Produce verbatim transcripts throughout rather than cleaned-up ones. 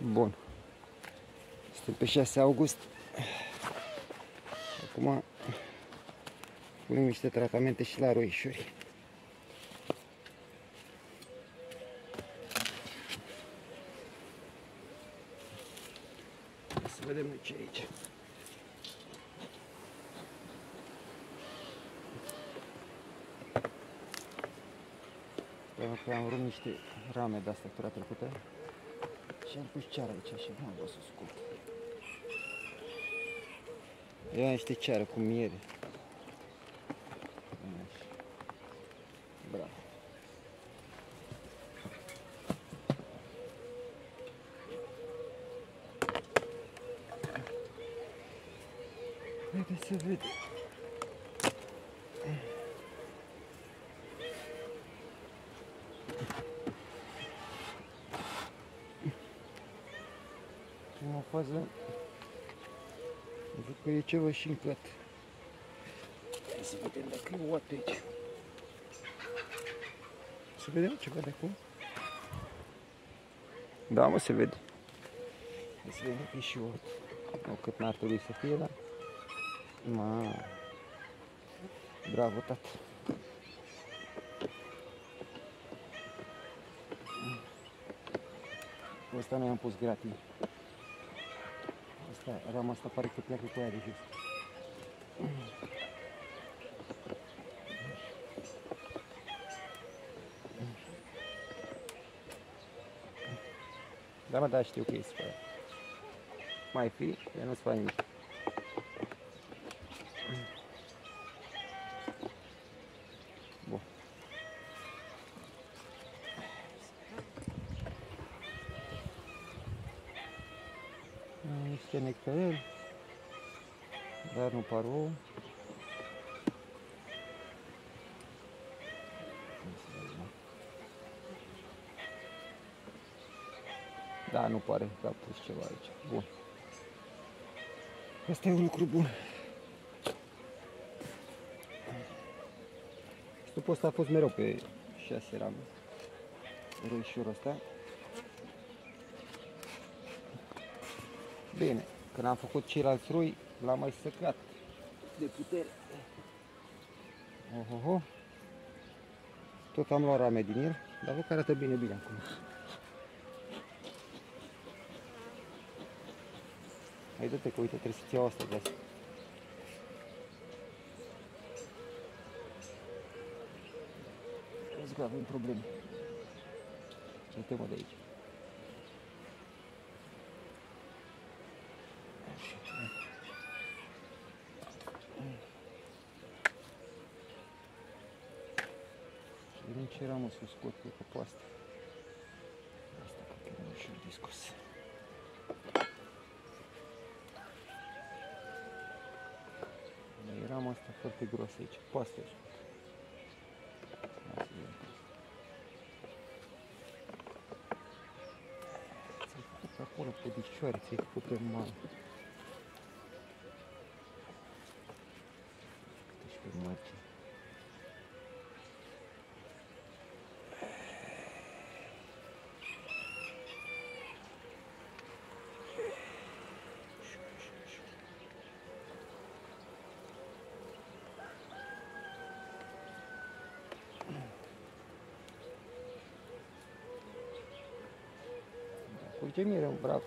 Bun. Suntem pe șase august. Acum punem niște tratamente și la roișuri. Să vedem ce e aici. Pentru că am vrut niște rame de astea tura trecută și am pus ceară aici și nu am vrut să scot. Ia niște ceară cu miere. Bravo. Haideți să vedem. Prima fază, zic că e ceva și înclat. Hai să vedem dacă e oată aici. Să vedem ceva de acum. Da, mă, se vede. Hai să vedem că e și oată. Nu, cât n-ar trebui să fie, dar... Ma... Bravo, tată. Ăsta noi am pus gratis. Asta, rama asta pare că pleacă cu aia de jos. Da, mă, da, știu că e spărat. Mai fi, eu nu-ți fac nimic. Bun. Niște nectareli, dar nu par ouă. Da, nu pare că a pus ceva aici. Bun. Asta e un lucru bun. Stupul ăsta a fost mereu pe șase rame. Roișorul ăsta. Bine, când am făcut ceilalți roi, l-am mai săcat de putere. Ohoho. Tot am luat rame din el, dar văd că arată bine, bine acum. Hai, dă-te că uite, trebuie să-ți iau asta de asta. Vezi că avem probleme. Uite-mă de aici. Vedem ce ramă să o scot, cred că pe asta. Asta cred că e ușor de scos. Dar e rama asta foarte groasă aici, pe asta o scot. Hai să vedem. Ți-ai făcut pe acolo, pe dicioare, ți-ai făcut pe mală. Deci pe margine. Curge mire un brac.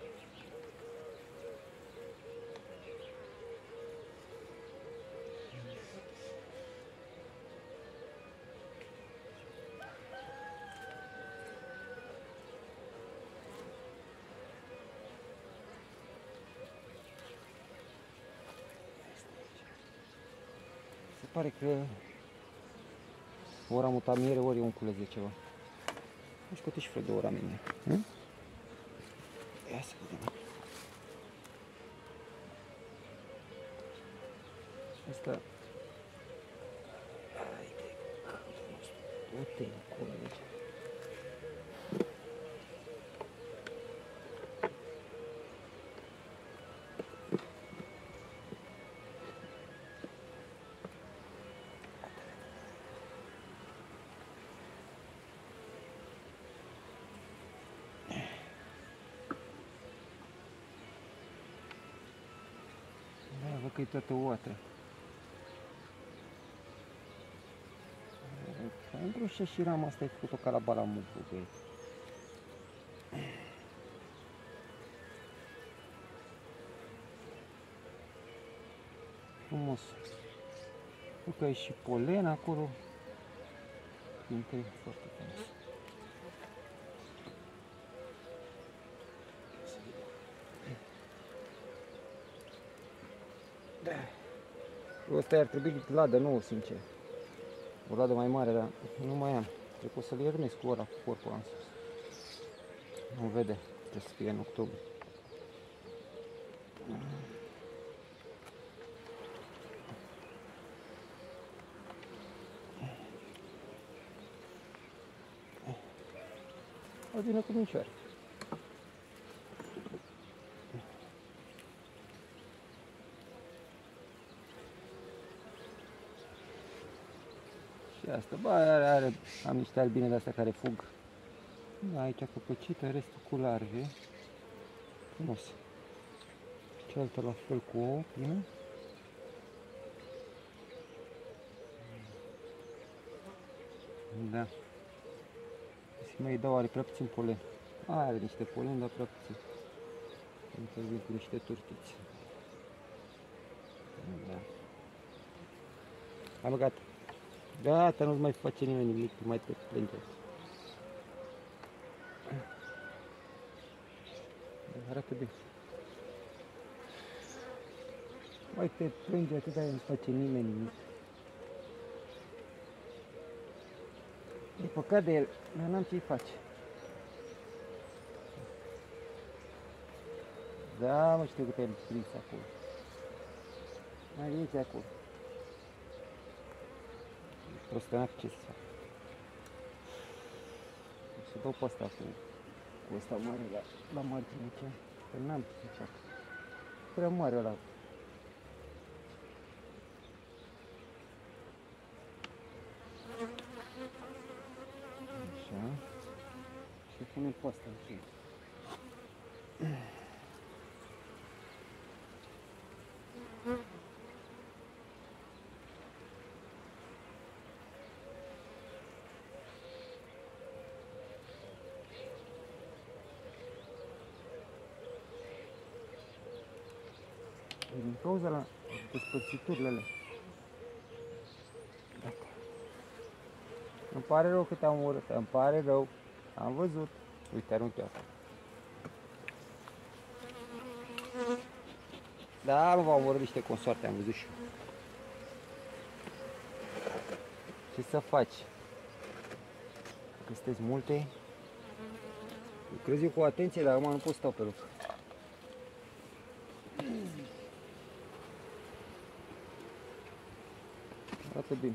Se pare că ori am mutat miere, ori e un cules de ceva. Nu scoate și vreo două ramene. Hm? Ia să vedem. Asta... Haide, du-te acolo, deci. Dacă e toată oată. Îngrușă și rama asta, ai făcut-o ca la balamut, băi. Frumos. Nu că e și polen acolo. Intră foarte frumos. Da. Ăsta ar trebui ladă nouă, sincer. O ladă mai mare, dar nu mai am. Trebuie să-l iernesc cu ăla, cu corpul în sus. Nu vede, trebuie să fie în octombrie. O vină cu mincioare. Și asta, bă, are, are, am niște albine de astea care fug. Aici căpăcită, restul cu larve. Frumos. Cealaltă la fel cu ouă plină. Da. Să mai dau, are prea puțin polen. Are niște polen, dar prea puțin. Intervin cu niște turtiți. Da. Am gata. Gata, nu mai face nimeni nimic, nu mai te plânge. Arată bine. Mai te plânge atât, dar nu face nimeni nimic. E păcat de el, dar n-am ce-i face. Da, mă, știu că te-ai prins acolo. Mai ești acolo. Prostănat, ce să fac? O să dau pe asta cu, cu ăsta mare la, la margine aici, că n-am ce să fac. Prea mare ăla. Așa. Și punem pe asta în sus. Din cauza la despărțiturile alea. Gata. Îmi pare rău că te-am urât, îmi pare rău. Am văzut. Uite, aruncă asta. Da, nu v-am omorât niște consoarte, am văzut și eu. Ce să faci? Că sunteți multe. Lucrez eu cu atenție, dar acum nu pot stau pe loc. Arată bine.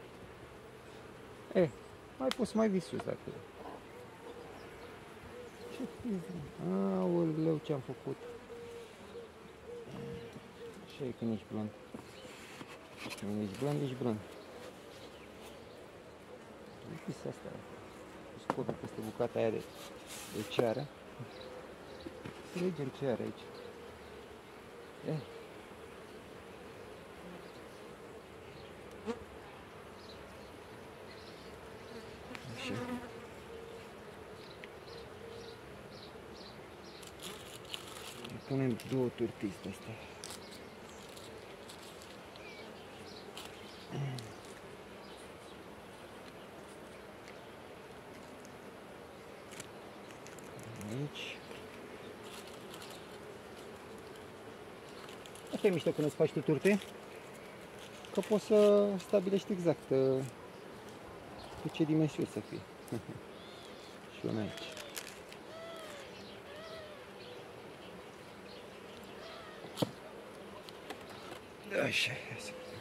E, mai poți să mai vii sus dacă... Ce fizi? Aoleu, ce-am făcut? Așa e când ești blond. Când ești blond, ești blond. Uite asta. Scotul peste bucata aia de, de ceară. Trăgem ceară aici. E. Așa. Punem două turtiți de astea. Aici. Asta e mișto când îți faci tu turte, că poți să stabilești exact uh, cu ce dimensiuni să fie. Și una aici. Așa, ia să vedem.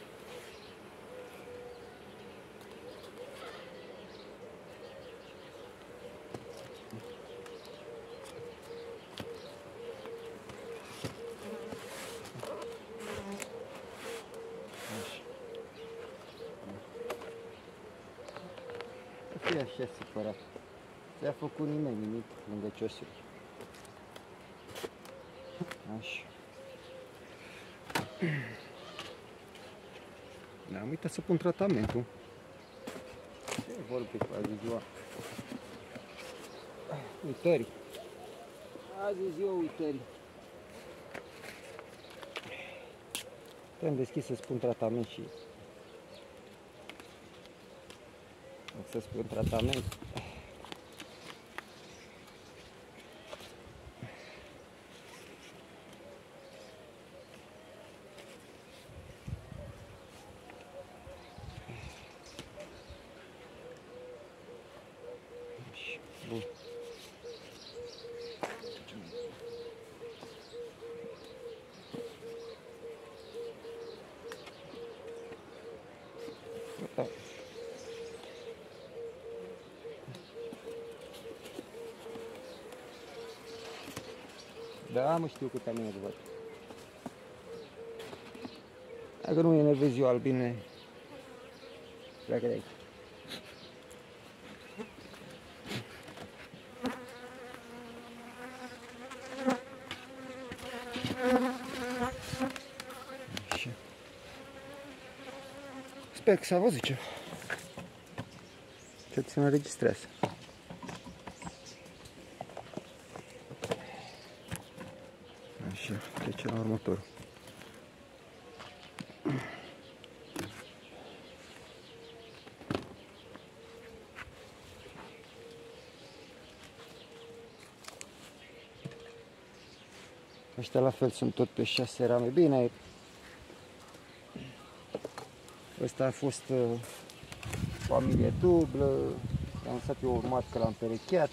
Așa. Nu fi așa supărat. Ți-a făcut nimeni nimic lângă ciosuri. Așa. Am uitat să pun tratamentul. Ce vorbesc azi ziua? Uitării. Azi e ziua uitării. Te-am deschis să spun tratament și... Să spun tratament. Bun. Da. Da, mă, știu că te-am enervat. Dacă nu enervezi eu, Albine, pleacă de aici. Așa. Sper că s-a văzut ceva. Ce ți se înregistrează. Așa, trece la următorul. Ăștia la fel sunt tot pe șase rame. Bine, ăsta a fost uh, familie dublă. Am lăsat eu urmat că l-am perecheat.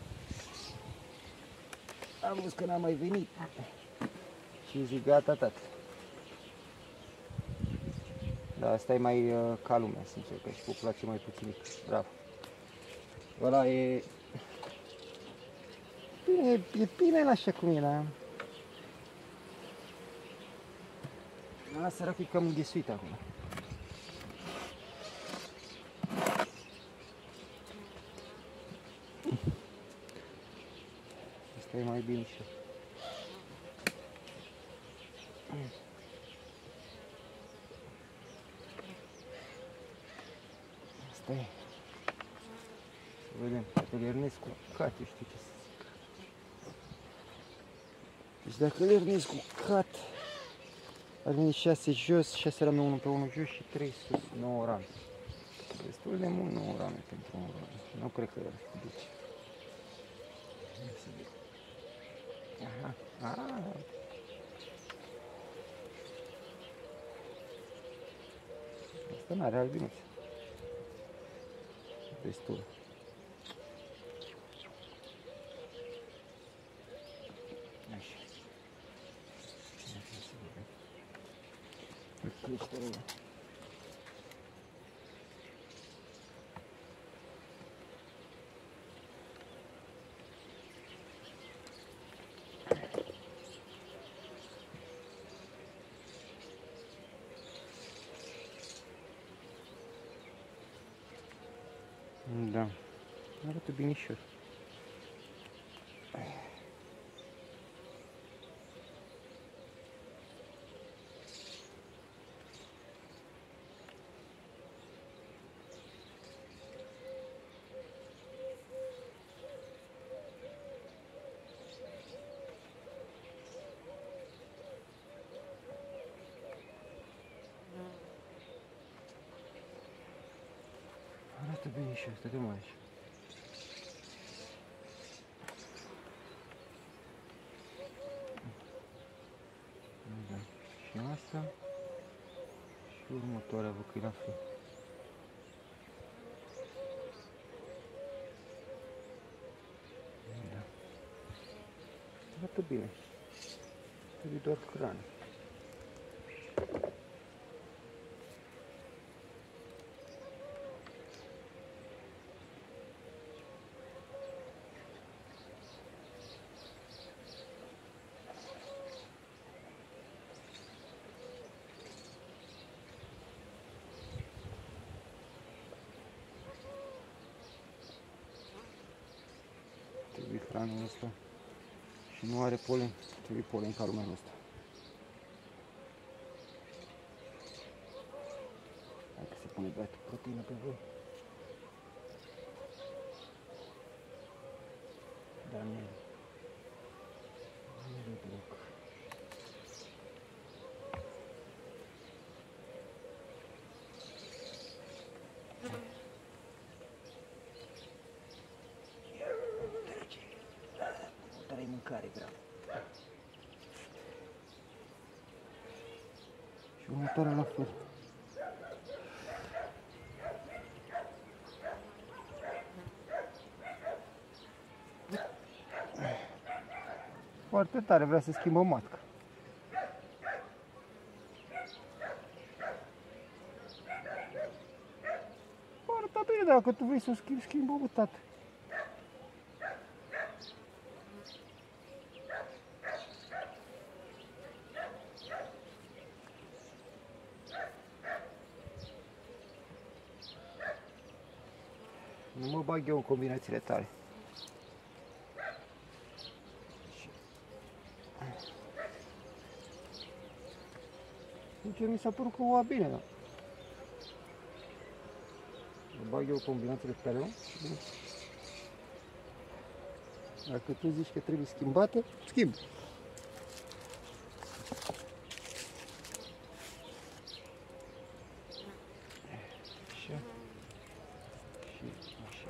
Am văzut că n-a mai venit. Și zic gata, tată. Da, asta e mai uh, ca lumea, sincer, că și populație mai puținică. Bravo. Ăla e... Bine, e bine la așa cum e, da? Ăla săracul e cam înghesuit acum. Asta e mai bine și... Asta e. Să vedem, dacă îl iernesc cu cat, eu știu ce să zic. Deci dacă îl iernesc cu cat, ar veni șase jos, șase rame, unu pe unu jos și trei sus, nouă rame. Destul de mult nouă rame pentru un rame. Nu cred că duce. Aha, aha. Asta n-are albinuțe. Destul. Așa. Creșterea. Da, arată binișor. Arată binișor, stătem aici. Da. Și asta și următoarea vă că e la fel. Da. Arată bine. Trebuie doar hrană. Trebuie hranul ăsta și nu are polen, trebuie polen ca lumea ăsta. pune băiatul proteină pe voi. Dar nu e. Nu e deloc. Dar e mâncare gravă. Și următoarea la fel. Foarte tare, vrea să schimbă matca. Foarte bine, dacă tu vrei să o schimbi, schimbă-o, tată. Nu mă bag eu în combinațiile tale. Sincer, mi s-a părut că o a bine, da. Mă bag eu combinațiile tale, nu? Dacă tu zici că trebuie schimbată, schimb. Așa. Și așa.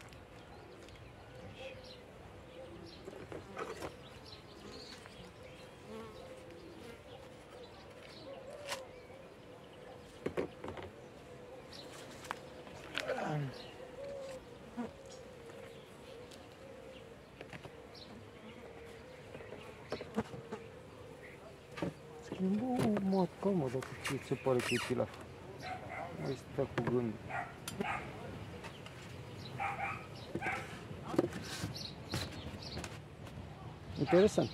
Schimbă o matca, mă, dacă ți se pare că e pilaf. Mai stă cu gândul. Interesant.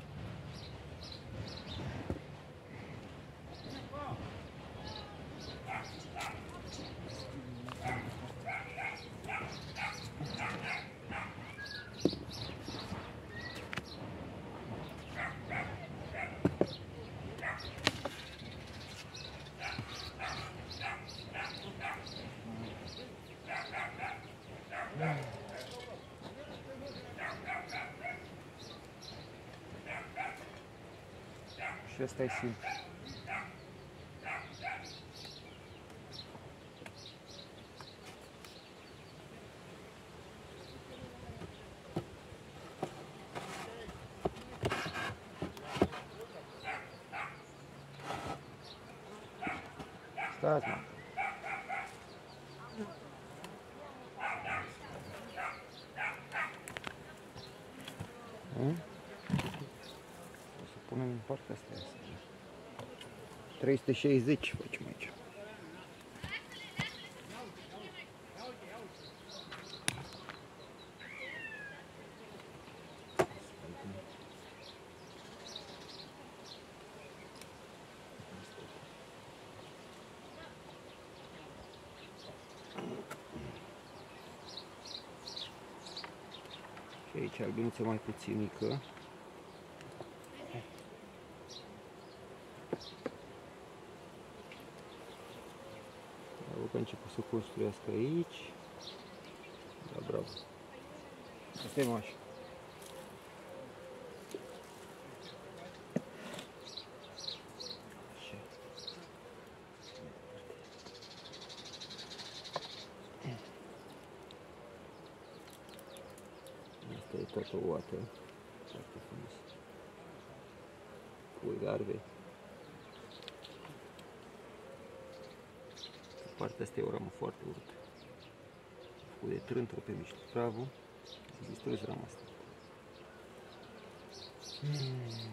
Și ăsta e simplu. Stați, mă. Hmm? O să punem în partea asta. trei sute șaizeci facem aici. Și aici albinuță mai puținică. Că a început să construiască aici. Da, bravo. Asta e mașa. Asta e toată oată. Foarte frumos. Pui garbe. Partea asta e o ramă foarte urâtă. Cu de trântru pe mijloc. Bravo. Să distrugi rama asta. Hmm.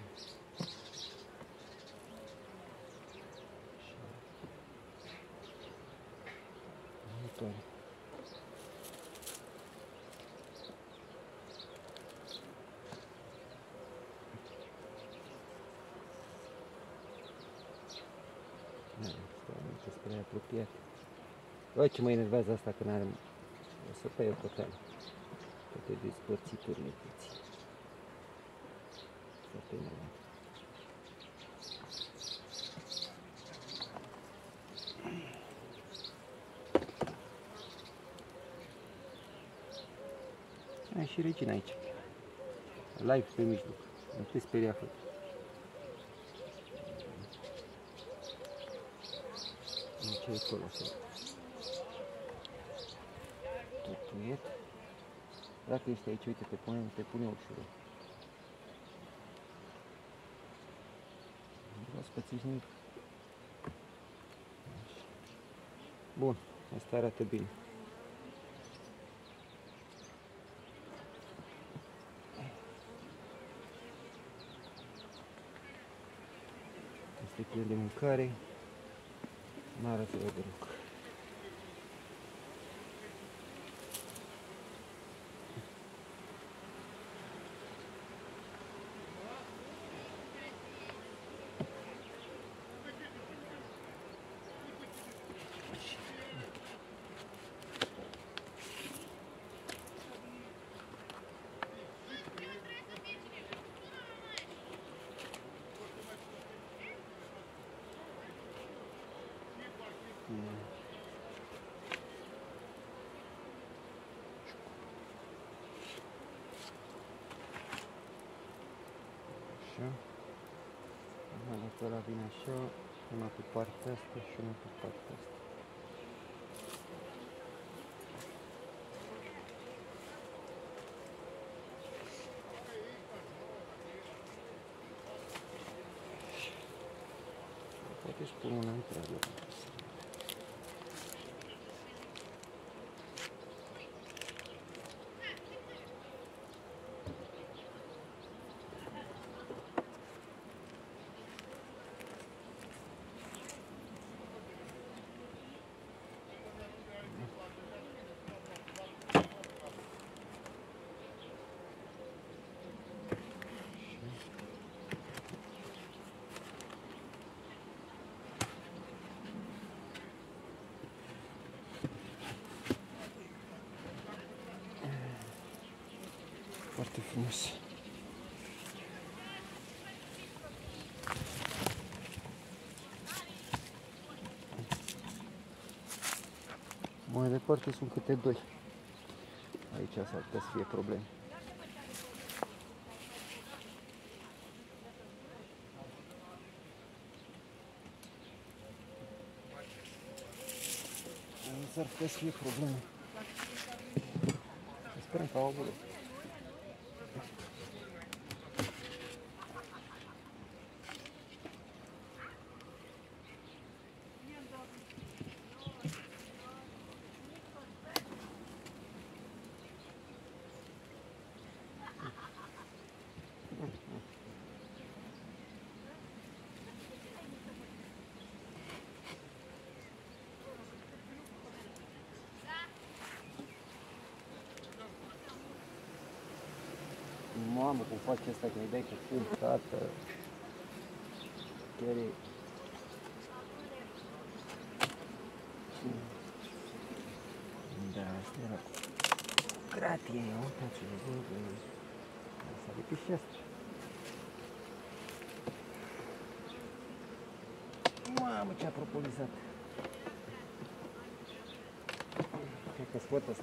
Următoare. Stai, spre apropiat. Bă, ce mă enervează asta că n-are... O să tai o totală. Toate despărțiturile puțin. Foarte enervant. și Regina aici. Live pe mijloc. Nu te speria, frate. Ce e acolo? Tutuiet. Dacă ești aici, uite, te pune, te pune ușură. Nu vreau să pățiși nimic. Bun, asta arată bine. Sticlele de mâncare. N-arată rău deloc. Așa. Dacă ăla vine așa, una pe partea asta și una pe partea asta. Poate își pun una întreagă. Foarte frumos. Mai departe sunt câte doi. Aici s-ar putea să fie probleme. S-ar putea să fie probleme. Sperăm că au avut. Mamă, cum face asta, că îi dai cu fum, tată. Chiar e... Da, asta era cu gratie, uitați, s-a lipit și asta. Mamă, ce-a propolizat. Cred că scot asta.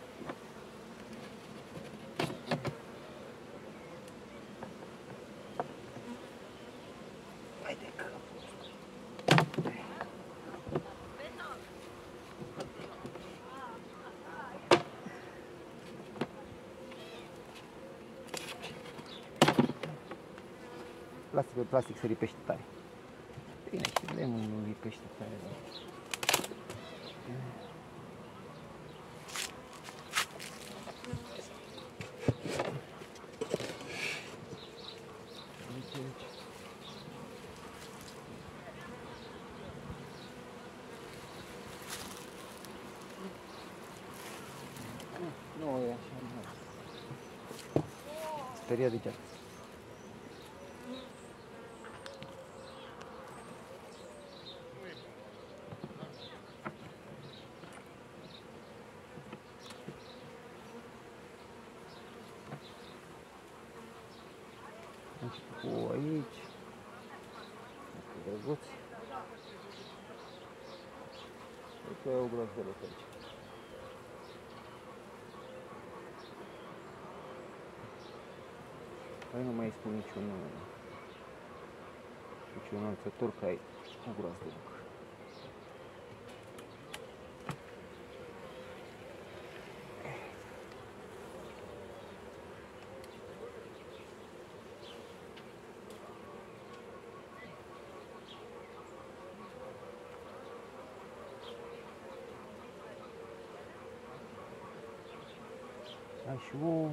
Plastic pe plastic se lipește tare. Bine, și lemnul nu lipește tare. Nu e așa, nu. Speria de geacă. Cu aici, drăguț. Cred că e o groază de loc aici. Păi nu mai spun niciun niciun înălțător că ai o groază de lucru. Ai și o...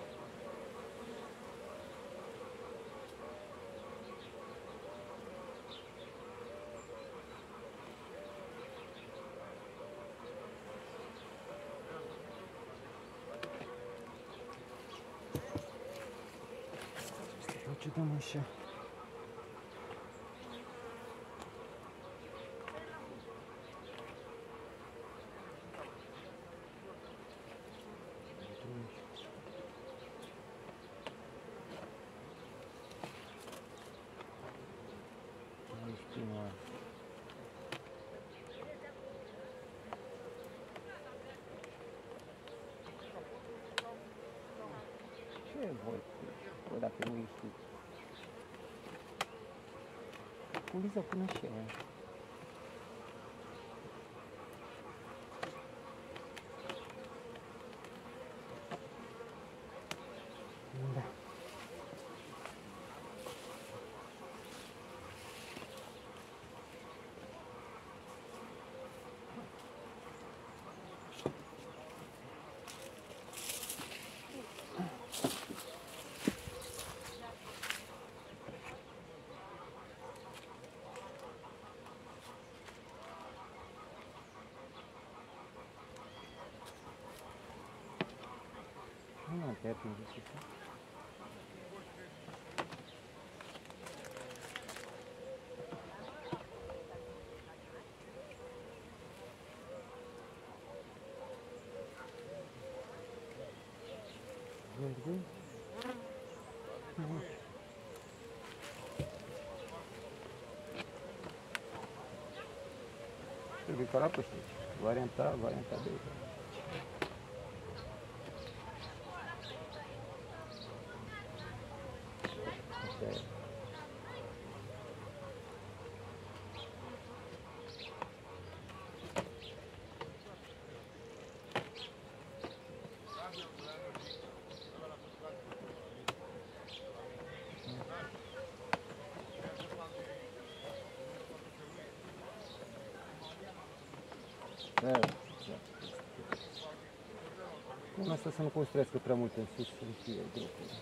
Ce dăm așa? Ce voi? Bă, dacă nu ești... Culiză până și aia. Da. Nu te atinge și așa. Vezi? Trebuie ca la păști. Varianta, varianta de Așa e. Da, exact. Cum asta să nu construiască prea mult în sus, să fie grupul.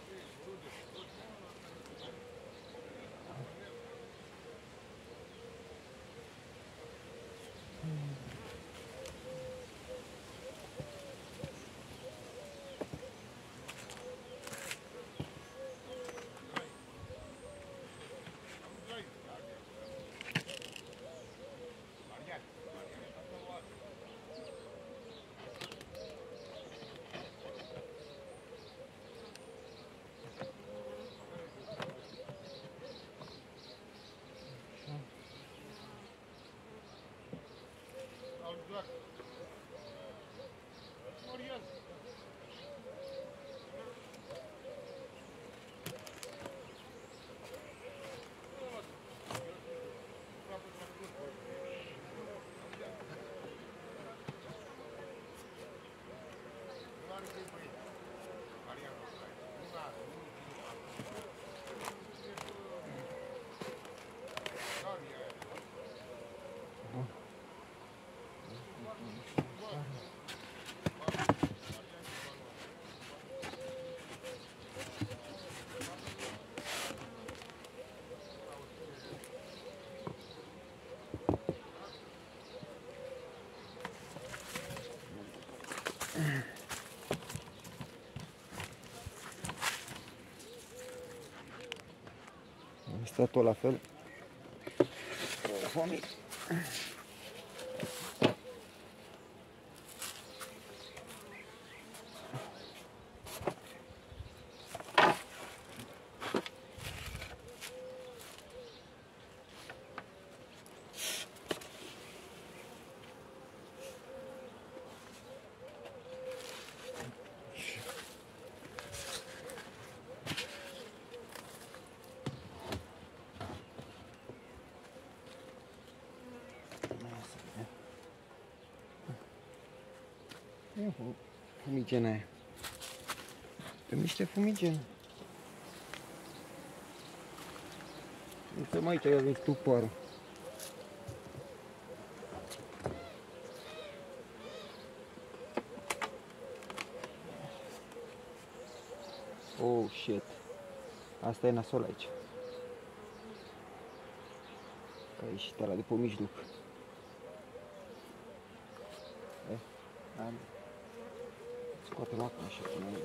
Este tot la fel. Telefonii. Nu, fumigena aia. Dăm niște fumigen. Uite, mai aici avem stuparul. Oh, shit. Asta e nasol aici. Că a ieșit ăla de pe mijloc. Eh, am. Scoatem acum așa până aici.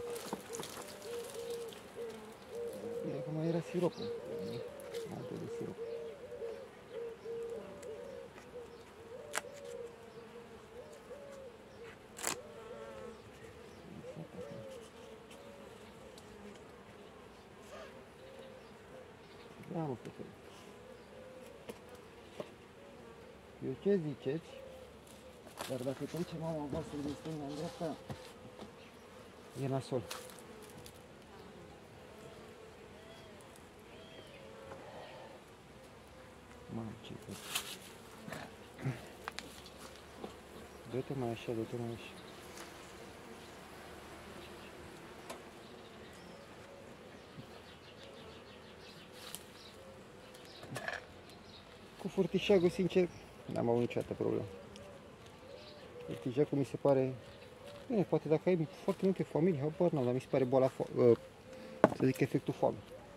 Bine că mai era siropul. Mai dă de sirop. Da, mă, frate. Eu ce ziceți? Dar dacă trece mama voastră din stânga în dreapta, e nasol. Mamă, ce fac? Dă-te mai așa, dă-te mai așa. Cu furtișagul, sincer, n-am avut niciodată problemă. Furtișagul mi se pare... Bine, poate dacă ai foarte multe familii, habar n-am, dar mi se pare boala, uh, să zic, efectul foame.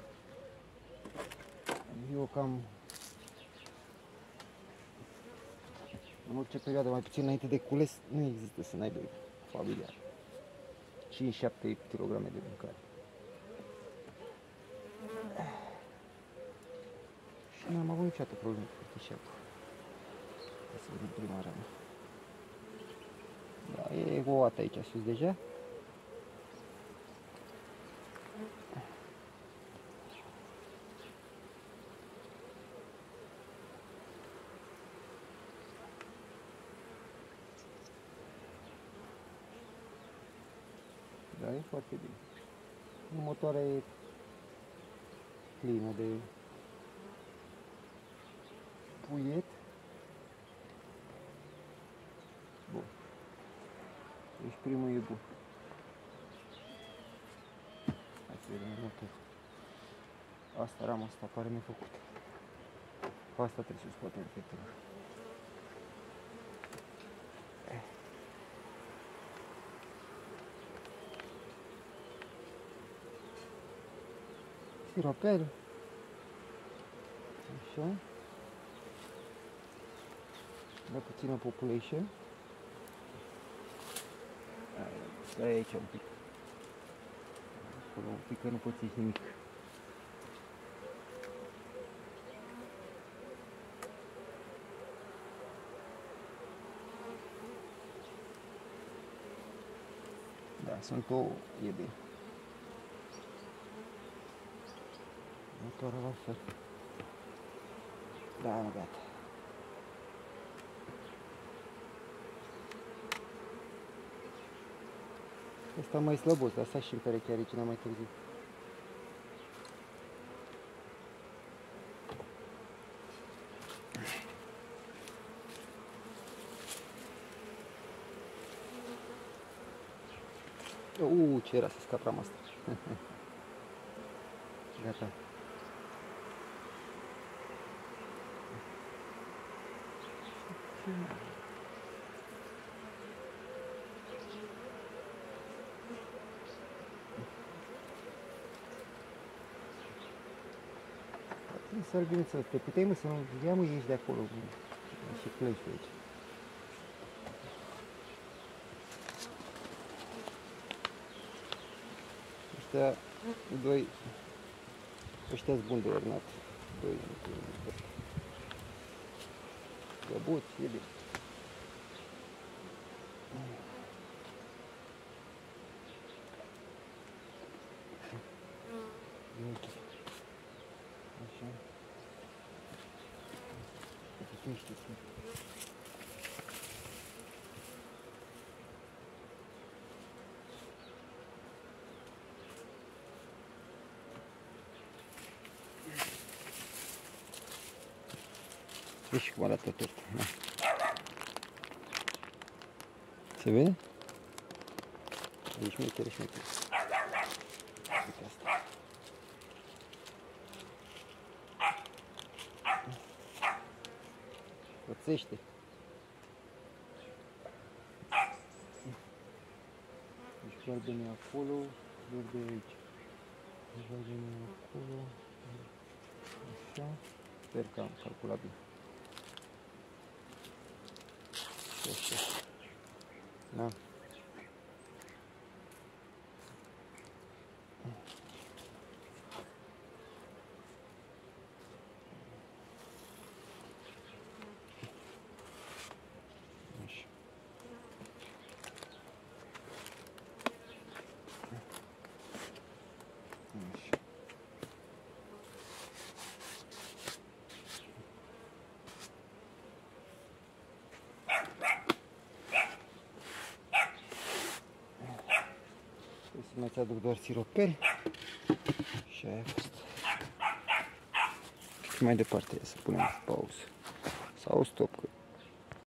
Eu cam... În orice perioadă, mai puțin înainte de cules, nu există să n-aibă familia. cinci șapte kilograme de mâncare. Și n-am avut niciodată probleme cu furtișagul. Hai să vedem prima rană. Da, e ouată aici sus deja. Da, e foarte bine. Motoarea e plină de puiet. Bun. Deci primul e bun. Hai să vedem următorul. Asta, rama asta pare nefăcut. Cu asta trebuie să scoatem efectul. Siropel. Așa. Da puțină population. Stai aici un pic. Acolo un pic că nu poți ieși nimic. Da, sunt o... e bine. Motorul la fel. Da, gata. Asta mai slăbos, asta și în pereche are cine mai târziu. Uuu, ce era să scap rama asta. Gata. Să-l bine să te puteai, mă, să nu ia, mă, ieși de acolo și pleci pe aici. Ăștia doi, ăștia-s buni de ernat. Doi, găbuți, e bine. Așa. Nu știți. Vezi cum arată tortul. Se vede? E șmecher, e șmecher. Uite asta. Pățește. Deci galbenii acolo, verde aici. Galbenii acolo. Așa. Sper că am calculat bine. Așa. Da. Așa. Așa. Să mai ți-aduc doar siropel și aia a fost. Și mai departe să punem pauză sau stop.